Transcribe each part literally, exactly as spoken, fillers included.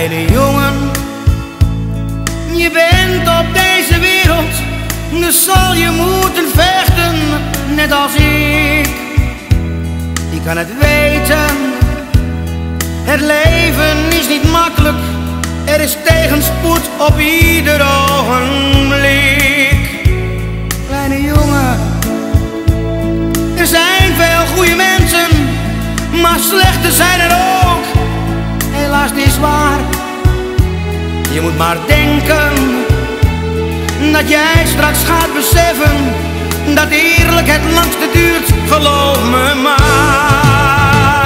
Kleine jongen, je bent op deze wereld, dus zal je moeten vechten, net als ik. Je kan het weten, het leven is niet makkelijk, er is tegenspoed op ieder ogenblik. Kleine jongen, er zijn veel goede mensen, maar slechte zijn er ook. Helaas, het is waar. Je moet maar denken dat jij straks gaat beseffen dat eerlijk het langste duurt, geloof me maar.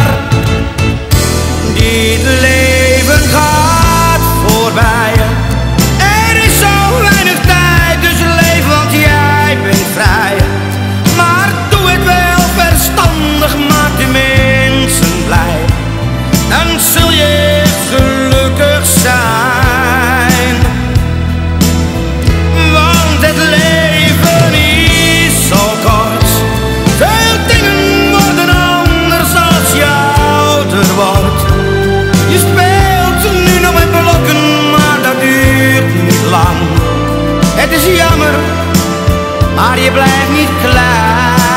Dit leven gaat voorbij, er is zo weinig tijd, dus leef, want jij bent vrij. Maar doe het wel verstandig, maak de mensen blij, dan zul je gelukkig zijn. Want het leven is zo kort, veel dingen worden anders als je ouder wordt. Je speelt nu nog met blokken, maar dat duurt niet lang. Het is jammer, maar je blijft niet klein.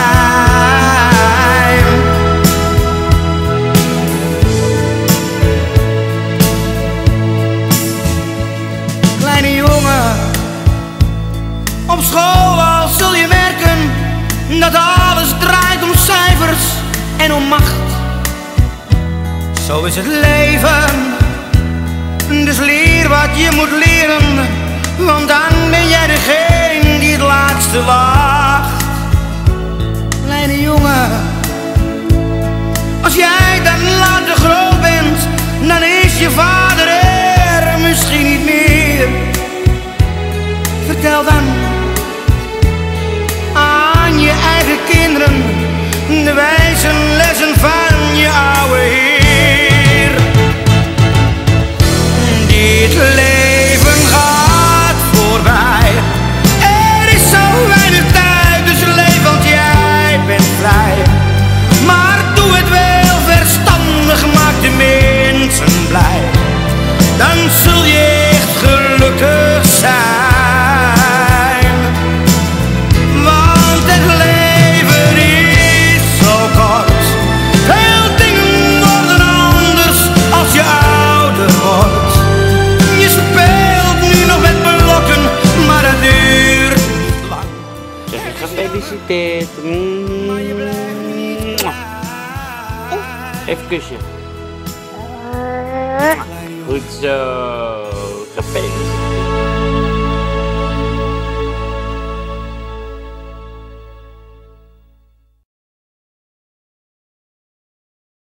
Kleine jongen, op school al zul je merken dat alles draait om cijfers en om macht. Zo is het leven, dus leer wat je moet leren, want dan ben jij degene die het laatste wacht. Kleine jongen, als jij dan later groot bent, dan is je vader er misschien niet meer. Vertel dan aan je eigen kinderen de wijze lessen van je oude Heer. Dit leven gaat voorbij, er is zo weinig tijd, dus leef, want jij bent vrij. Maar doe het wel verstandig, maak de mensen blij, dan zul je echt gelukkig zijn. Want het leven is zo kort, veel dingen worden anders als je ouder wordt. Je speelt nu nog met blokken, maar dat duurt niet lang. Zeg, ik ga gefeliciteerd. Even kusje. Goed zo.